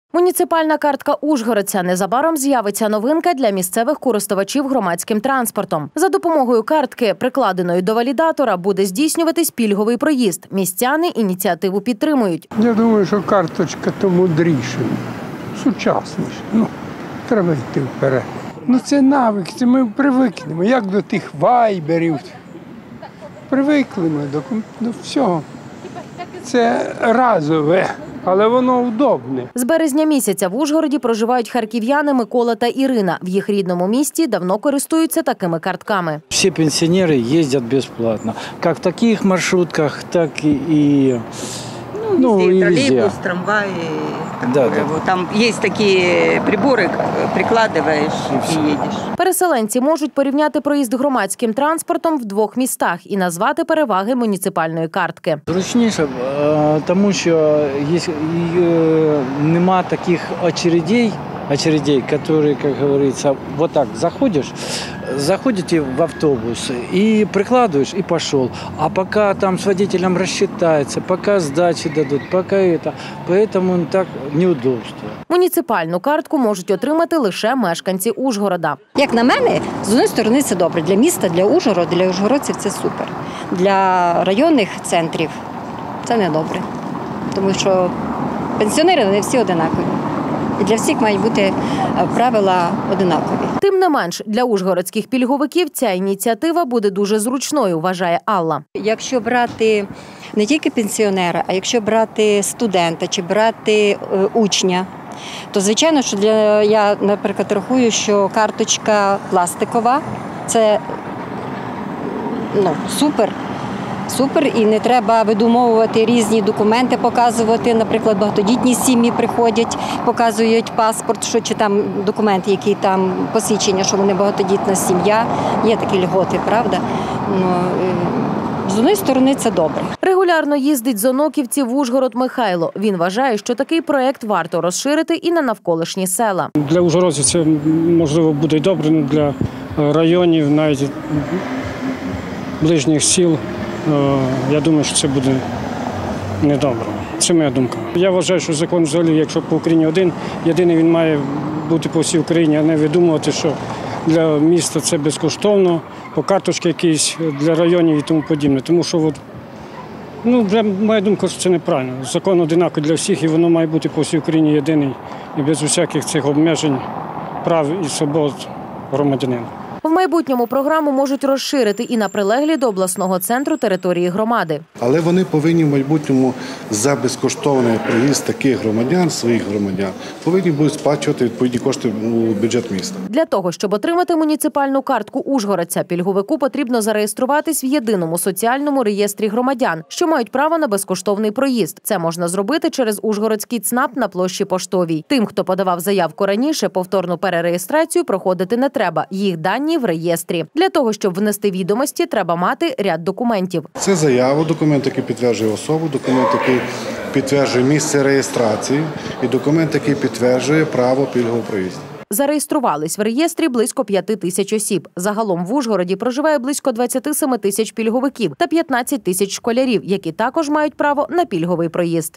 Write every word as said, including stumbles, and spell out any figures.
Муніципальна картка ужгородця. Незабаром з'явиться новинка для місцевих користувачів громадським транспортом. За допомогою картки, прикладеної до валідатора, буде здійснюватись пільговий проїзд. Містяни ініціативу підтримують. Я думаю, що карточка то мудріша, сучасніша. Ну, треба йти вперед. Ну це навик, це ми привикнемо. Як до тих вайберів. Привикли ми до, до всього. Це разове. Але воно удобне. З березня місяця в Ужгороді проживають харків'яни Микола та Ірина. В їх рідному місті давно користуються такими картками. Всі пенсіонери їздять безплатно. Як в таких маршрутках, так і... Ну, везде, ну, троллейбус, трамвай. Да, да. Там є такі прибори, прикладаєш і, і їдеш. Переселенці можуть порівняти проїзд громадським транспортом в двох містах і назвати переваги муніципальної картки. Зручніше, тому що нема таких очередей, очередей, которые, как говорится, вот так заходишь, заходите в автобус и прикладываешь, и пошел. А пока там с водителем рассчитается, пока сдачи дадут, пока это, поэтому так неудобство. Муніципальну картку можуть отримати лише мешканці Ужгорода. Як на мене, з однієї сторони це добре. Для міста, для Ужгорода, для ужгородців це супер. Для районних центрів це не добре. Тому що пенсіонери, вони всі одинакові. І для всіх мають бути правила одинакові. Тим не менш, для ужгородських пільговиків ця ініціатива буде дуже зручною, вважає Алла. Якщо брати не тільки пенсіонера, а якщо брати студента чи брати учня, то, звичайно, що для, я, наприклад, рахую, що карточка пластикова – це ну, супер. Супер, і не треба видумовувати різні документи, показувати. Наприклад, багатодітні сім'ї приходять, показують паспорт, що чи там документи, які там посвідчення, що вони багатодітна сім'я. Є такі льготи, правда? Ну, з однієї сторони це добре. Регулярно їздить з оноківців в Ужгород Михайло. Він вважає, що такий проєкт варто розширити і на навколишні села. Для ужгородців це, можливо, буде й добре, але для районів, навіть ближніх сіл, я думаю, що це буде недобре. Це моя думка. Я вважаю, що закон взагалі, якщо по Україні один, єдиний він має бути по всій Україні, а не видумувати, що для міста це безкоштовно, по карточці якісь, для районів і тому подібне. Тому що, от, ну, моя думка, що це неправильно. Закон одинаковий для всіх, і воно має бути по всій Україні єдиний і без усяких цих обмежень прав і свобод громадянина. В майбутньому програму можуть розширити і на прилеглі до обласного центру території громади. Але вони повинні в майбутньому за безкоштовний проїзд таких громадян, своїх громадян, повинні будуть сплачувати відповідні кошти у бюджет міста. Для того, щоб отримати муніципальну картку ужгородця, пільговику потрібно зареєструватись в єдиному соціальному реєстрі громадян, що мають право на безкоштовний проїзд. Це можна зробити через Ужгородський ЦНАП на площі Поштовій. Тим, хто подавав заявку раніше, повторну перереєстрацію проходити не треба. Їх дані в реєстрі. Для того, щоб внести відомості, треба мати ряд документів. Це заява, документ, який підтверджує особу, документ, який підтверджує місце реєстрації і документ, який підтверджує право пільгового проїзду. Зареєструвались в реєстрі близько п'яти тисяч осіб. Загалом в Ужгороді проживає близько двадцять сім тисяч пільговиків та п'ятнадцять тисяч школярів, які також мають право на пільговий проїзд.